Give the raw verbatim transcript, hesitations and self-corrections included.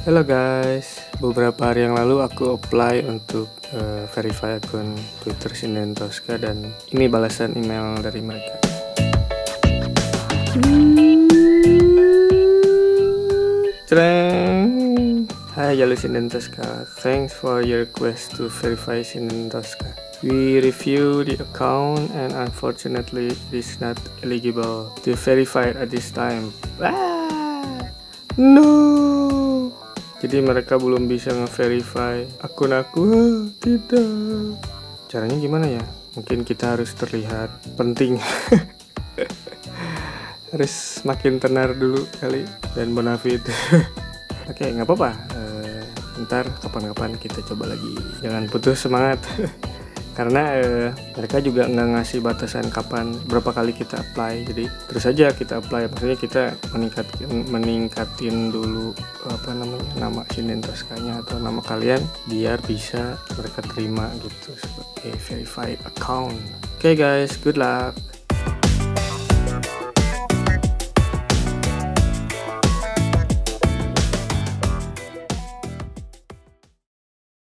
Halo guys, beberapa hari yang lalu aku apply untuk uh, verify akun Twitter Sinden Tosca dan ini balasan email dari mereka. Cereng. Hai Jalur Sinden Tosca, thanks for your request to verify Sinden Tosca. We review the account and unfortunately it is not eligible to verify at this time. Ah, no. Jadi mereka belum bisa nge-verify akun aku. Tidak. Caranya gimana ya? Mungkin kita harus terlihat penting. Harus makin tenar dulu kali dan bonafit. Oke, nggak apa-apa. Uh, ntar kapan-kapan kita coba lagi. Jangan putus semangat. Karena uh, mereka juga nggak ngasih batasan kapan berapa kali kita apply, jadi terus aja kita apply. Maksudnya kita meningkatkan meningkatin dulu apa namanya nama Sinden Toscanya atau nama kalian biar bisa mereka terima gitu sebagai verified account. Oke okay guys, good luck.